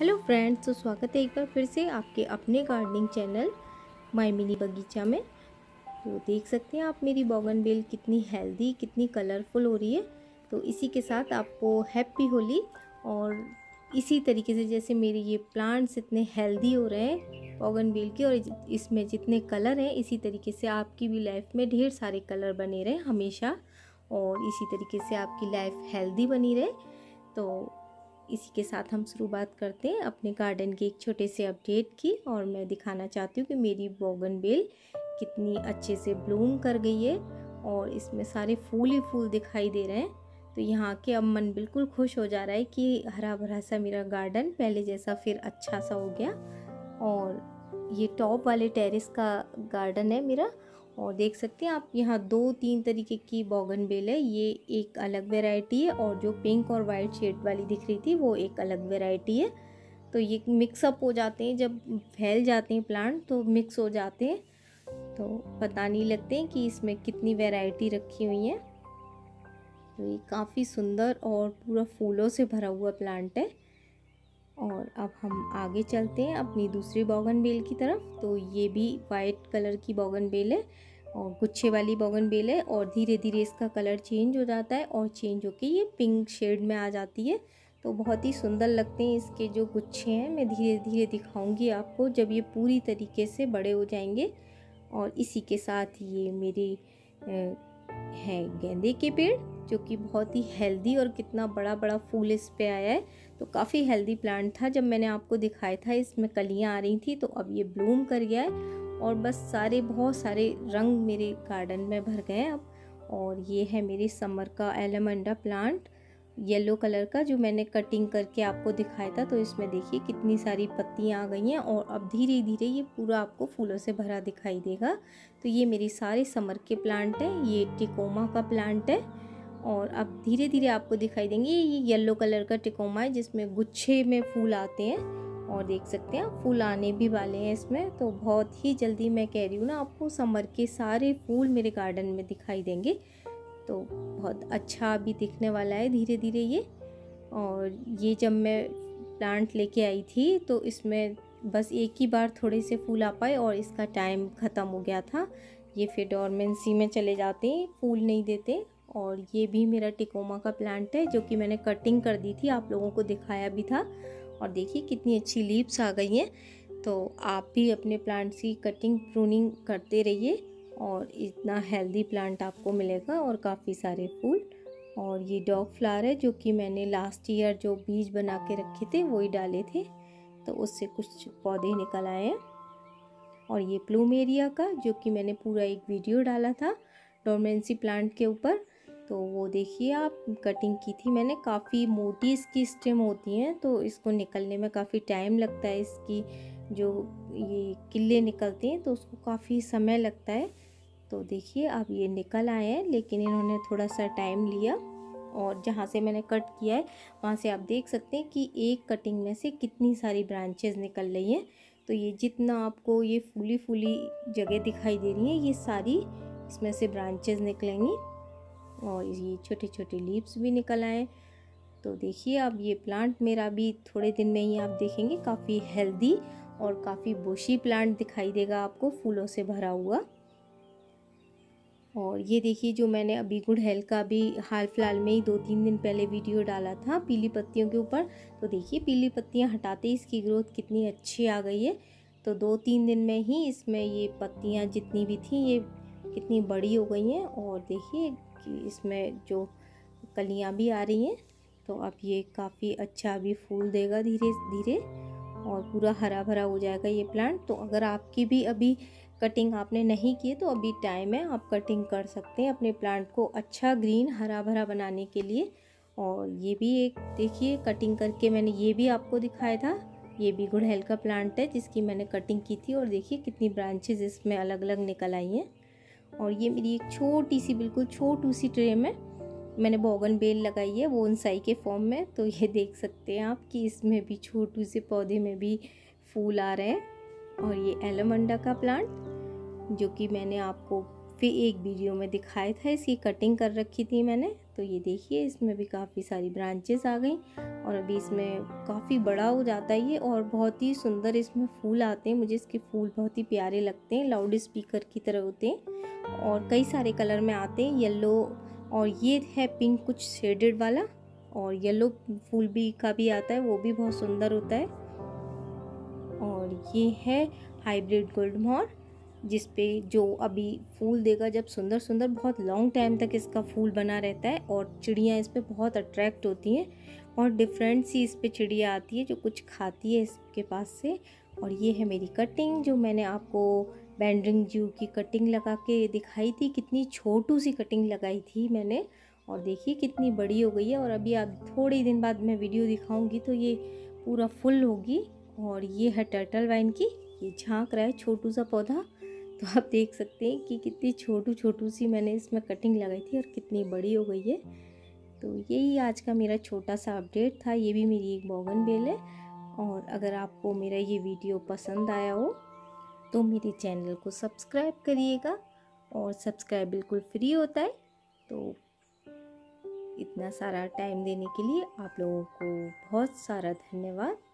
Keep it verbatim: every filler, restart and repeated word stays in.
Hello friends, तो स्वागत है एक बार फिर से आपके अपने गार्डनिंग चैनल माय मिनी बगीचा में। तो देख सकते हैं आप मेरी बोगनवेल कितनी हेल्दी, कितनी कलरफुल हो रही है। तो इसी के साथ आपको हैप्पी होली। और इसी तरीके से जैसे मेरे ये प्लांट्स इतने हेल्दी हो रहे हैं बोगनवेल के, और इसमें जितने कलर हैं, इसी तरीके से आपकी भी लाइफ में ढेर सारे कलर बने रहें हमेशा, और इसी तरीके से आपकी लाइफ हेल्दी बनी रहे। तो इसी के साथ हम शुरुआत करते हैं अपने गार्डन के एक छोटे से अपडेट की। और मैं दिखाना चाहती हूँ कि मेरी बोगनवेल कितनी अच्छे से ब्लूम कर गई है और इसमें सारे फूल ही फूल दिखाई दे रहे हैं। तो यहाँ के अब मन बिल्कुल खुश हो जा रहा है कि हरा भरा सा मेरा गार्डन पहले जैसा फिर अच्छा सा हो गया। और ये टॉप वाले टेरेस का गार्डन है मेरा, और देख सकते हैं आप यहाँ दो तीन तरीके की बोगनवेल है। ये एक अलग वैरायटी है, और जो पिंक और वाइट शेड वाली दिख रही थी वो एक अलग वैरायटी है। तो ये मिक्सअप हो जाते हैं, जब फैल जाते हैं प्लांट तो मिक्स हो जाते हैं, तो पता नहीं लगते हैं कि इसमें कितनी वैरायटी रखी हुई है। तो ये काफ़ी सुंदर और पूरा फूलों से भरा हुआ प्लांट है। और अब हम आगे चलते हैं अपनी दूसरी बोगनवेल की तरफ। तो ये भी वाइट कलर की बोगनवेल है और गुच्छे वाली बोगनवेल है, और धीरे धीरे इसका कलर चेंज हो जाता है और चेंज होके ये पिंक शेड में आ जाती है। तो बहुत ही सुंदर लगते हैं इसके जो गुच्छे हैं। मैं धीरे धीरे दिखाऊंगी आपको जब ये पूरी तरीके से बड़े हो जाएंगे। और इसी के साथ ये मेरे है गेंदे के पेड़, जो कि बहुत ही हेल्दी, और कितना बड़ा बड़ा फूल इस पे आया है। तो काफ़ी हेल्दी प्लांट था जब मैंने आपको दिखाया था, इसमें कलियां आ रही थी। तो अब ये ब्लूम कर गया है और बस सारे बहुत सारे रंग मेरे गार्डन में भर गए अब। और ये है मेरी समर का एलामंडा प्लांट येलो कलर का, जो मैंने कटिंग करके आपको दिखाया था। तो इसमें देखिए कितनी सारी पत्तियां आ गई हैं, और अब धीरे धीरे ये पूरा आपको फूलों से भरा दिखाई देगा। तो ये मेरी सारे समर के प्लांट हैं। ये टिकोमा का प्लांट है, और अब धीरे धीरे आपको दिखाई देंगे। ये येलो कलर का टिकोमा है जिसमें गुच्छे में फूल आते हैं, और देख सकते हैं फूल आने भी वाले हैं इसमें। तो बहुत ही जल्दी, मैं कह रही हूँ ना आपको, समर के सारे फूल मेरे गार्डन में दिखाई देंगे। तो बहुत अच्छा भी दिखने वाला है धीरे धीरे ये। और ये जब मैं प्लांट लेके आई थी तो इसमें बस एक ही बार थोड़े से फूल आ पाए और इसका टाइम ख़त्म हो गया था। ये फिर डोरमेंसी में चले जाते हैं, फूल नहीं देते। और ये भी मेरा टिकोमा का प्लांट है, जो कि मैंने कटिंग कर दी थी, आप लोगों को दिखाया भी था। और देखिए कितनी अच्छी लीव्स आ गई हैं। तो आप भी अपने प्लांट्स की कटिंग प्रूनिंग करते रहिए, और इतना हेल्दी प्लांट आपको मिलेगा और काफ़ी सारे फूल। और ये डॉग फ्लावर है, जो कि मैंने लास्ट ईयर जो बीज बना के रखे थे वही डाले थे, तो उससे कुछ पौधे निकल आए हैं। और ये प्लूमेरिया का, जो कि मैंने पूरा एक वीडियो डाला था डोरमेंसी प्लांट के ऊपर, तो वो देखिए आप, कटिंग की थी मैंने। काफ़ी मोटी इसकी स्टेम होती हैं, तो इसको निकलने में काफ़ी टाइम लगता है। इसकी जो ये किल्ले निकलते हैं तो उसको काफ़ी समय लगता है। तो देखिए अब ये निकल आए हैं, लेकिन इन्होंने थोड़ा सा टाइम लिया। और जहाँ से मैंने कट किया है वहाँ से आप देख सकते हैं कि एक कटिंग में से कितनी सारी ब्रांचेस निकल रही हैं। तो ये जितना आपको ये फूली फूली जगह दिखाई दे रही है, ये सारी इसमें से ब्रांचेस निकलेंगी, और ये छोटे छोटे लीव्स भी निकल आए। तो देखिए अब ये प्लांट मेरा भी थोड़े दिन में ही आप देखेंगे काफ़ी हेल्दी और काफ़ी बुशी प्लांट दिखाई देगा आपको, फूलों से भरा हुआ। और ये देखिए जो मैंने अभी गुड़हल का भी हाल फिलहाल में ही दो तीन दिन पहले वीडियो डाला था पीली पत्तियों के ऊपर। तो देखिए पीली पत्तियां हटाते ही इसकी ग्रोथ कितनी अच्छी आ गई है। तो दो तीन दिन में ही इसमें ये पत्तियां जितनी भी थी ये कितनी बड़ी हो गई हैं। और देखिए कि इसमें जो कलियां भी आ रही हैं। तो अब ये काफ़ी अच्छा भी फूल देगा धीरे धीरे, और पूरा हरा भरा हो जाएगा ये प्लांट। तो अगर आपकी भी अभी कटिंग आपने नहीं की तो अभी टाइम है, आप कटिंग कर सकते हैं अपने प्लांट को अच्छा ग्रीन हरा भरा बनाने के लिए। और ये भी एक देखिए कटिंग करके मैंने ये भी आपको दिखाया था। ये भी गुड़हल का प्लांट है जिसकी मैंने कटिंग की थी, और देखिए कितनी ब्रांचेस इसमें अलग अलग निकल आई हैं। और ये मेरी एक छोटी सी, बिल्कुल छोटी सी ट्रे में मैंने बोगनवेल लगाई है बोनसाई के फॉर्म में। तो ये देख सकते हैं आप कि इसमें भी छोटे से पौधे में भी फूल आ रहे हैं। और ये एलामंडा का प्लांट, जो कि मैंने आपको फिर एक वीडियो में दिखाया था, इसकी कटिंग कर रखी थी मैंने। तो ये देखिए इसमें भी काफ़ी सारी ब्रांचेस आ गई और अभी इसमें काफ़ी बड़ा हो जाता है ये और बहुत ही सुंदर इसमें फूल आते हैं। मुझे इसके फूल बहुत ही प्यारे लगते हैं, लाउड स्पीकर की तरह होते हैं और कई सारे कलर में आते हैं, येलो और ये है पिंक कुछ शेडेड वाला और येलो फूल भी का भी आता है, वो भी बहुत सुंदर होता है। और ये है हाइब्रिड गोल्ड मोर जिस पे जो अभी फूल देगा जब सुंदर सुंदर, बहुत लॉन्ग टाइम तक इसका फूल बना रहता है और चिड़ियाँ इस पे बहुत अट्रैक्ट होती हैं और डिफरेंट सी इस पे चिड़िया आती है जो कुछ खाती है इसके पास से। और ये है मेरी कटिंग जो मैंने आपको बैंड्रिंग जू की कटिंग लगा के दिखाई थी, कितनी छोटू सी कटिंग लगाई थी मैंने और देखिए कितनी बड़ी हो गई है। और अभी आप थोड़े दिन बाद मैं वीडियो दिखाऊंगी तो ये पूरा फुल होगी। और ये है टर्टल वाइन की, ये झांक रहा है छोटू सा पौधा, तो आप देख सकते हैं कि कितनी छोटू छोटू सी मैंने इसमें कटिंग लगाई थी और कितनी बड़ी हो गई है। तो यही आज का मेरा छोटा सा अपडेट था। ये भी मेरी एक बोगनवेल है और अगर आपको मेरा ये वीडियो पसंद आया हो तो मेरे चैनल को सब्सक्राइब करिएगा और सब्सक्राइब बिल्कुल फ्री होता है। तो इतना सारा टाइम देने के लिए आप लोगों को बहुत सारा धन्यवाद।